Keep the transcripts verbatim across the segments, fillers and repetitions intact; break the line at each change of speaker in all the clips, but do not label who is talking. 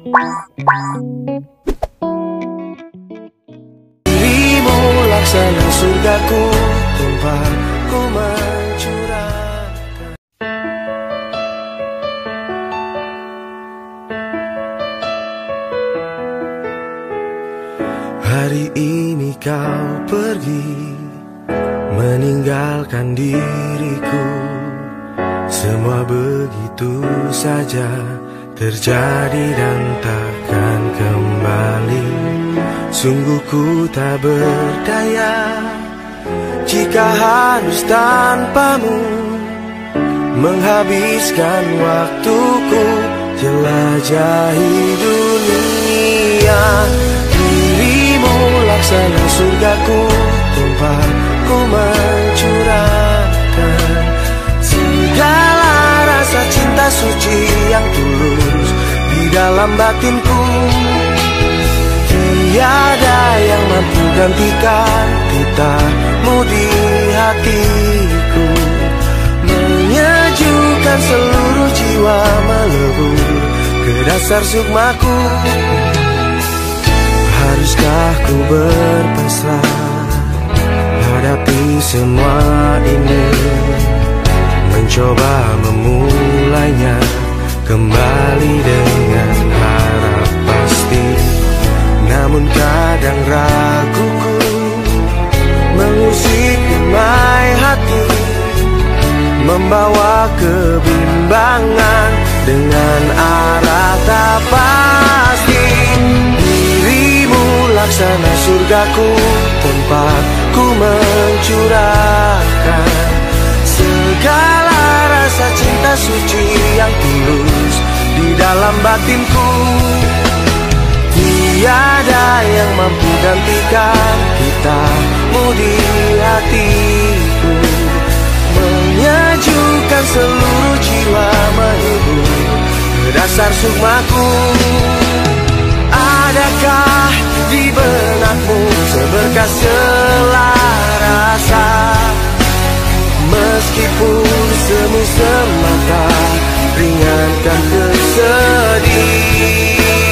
Dirimu laksana surgaku, tempat ku mencurahkan. Hari ini kau pergi, meninggalkan diriku. Semua begitu saja terjadi dan takkan kembali. Sungguh ku tak berdaya jika harus tanpamu menghabiskan waktuku jelajahi dunia. Dirimu laksana surgaku, tempat ku mencurahkan segala rasa cinta suci yang tulus di dalam batinku. Tiada yang mampu gantikan titahmu di hatiku, menyejukkan seluruh jiwa, melebur ke dasar sukmaku. Haruskah ku berpasrah hadapi semua ini, mencoba memulainya kembali dengan harap pasti. Namun kadang raguku mengusik gemai hati, membawa kebimbangan dengan arah tak pasti. Dirimu laksana surgaku, tempat ku mencurahkan segala rasa cinta suci yang tulus di dalam batinku. Tiada yang mampu gantikan titahmu di hatiku, menyejukkan seluruh jiwa, melebur ke dasar sukmaku. Adakah di benakmu seberkas rasa, meskipun semu semata ringankan kesedihan?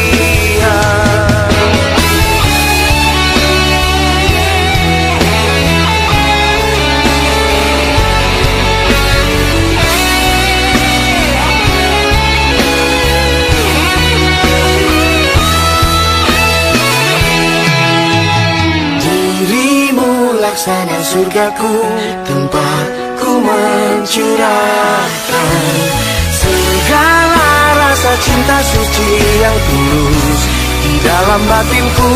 Laksana surgaku, tempat ku mencurahkan segala rasa cinta suci yang tulus di dalam batinku.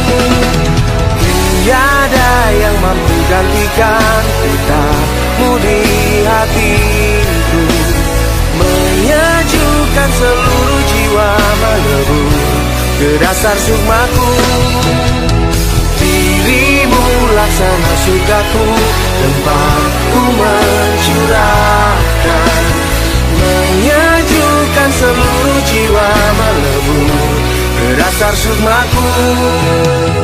Tiada yang mampu gantikan titahmu di hatiku, menyejukkan seluruh jiwa, melebur ke dasar sukmaku. Dirimu laksana surgaku, tempat ku mencurahkan, menyejukkan seluruh jiwa, melebur ke dasar sukmaku.